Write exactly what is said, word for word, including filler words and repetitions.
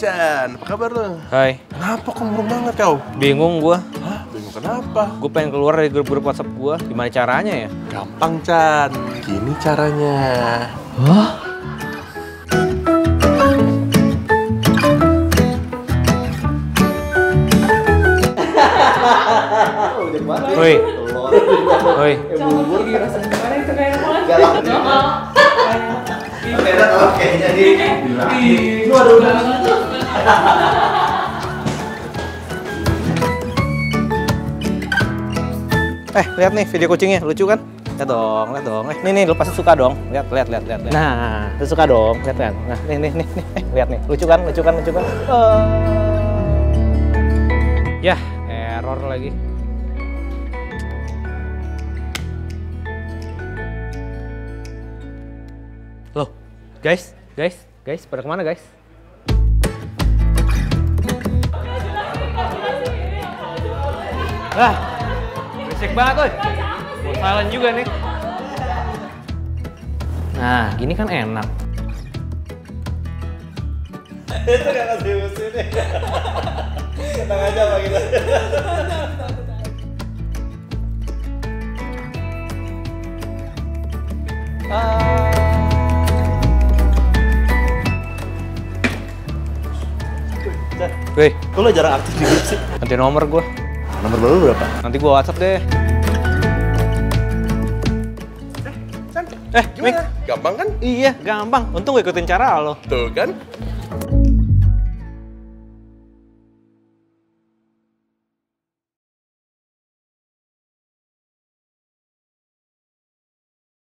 Chan, apa kabar lu? Hai. Kenapa kok murung banget kau? Bingung gua. Hah? Bingung kenapa? Gue pengen keluar dari grup-grup WhatsApp gua. Gimana caranya ya? Gampang, Chan. Gini caranya. Hah? Woi. Woi. Bubur gitu rasanya gimana itu kayak banget. Galak. Beda kalau kayaknya di lu ada udah Eh, lihat nih video kucingnya, lucu kan? Lihat dong, lihat dong. Eh, nih nih, lu pasti suka dong. Lihat, lihat, lihat, lihat. Nah, lu suka dong, lihat kan? Nah, nih nih nih nih. Eh, lihat nih, lucu kan? Lucu kan? Lucu kan? Oh. Yah, error lagi. Loh, guys, guys, guys, pada kemana guys? Lah, berisik banget tuh. Mau silent juga nih. Nah, gini kan enak. itu gak kasih musuh nih. Tenang aja Pak kita. Wih, Kok lo jarang aktif di grup sih? ganti nomor gua. Nomor baru berapa? Nanti gua WhatsApp deh. Eh, Mik. Gampang kan? Iya, gampang. Untung gue ikutin cara lo. Tuh kan?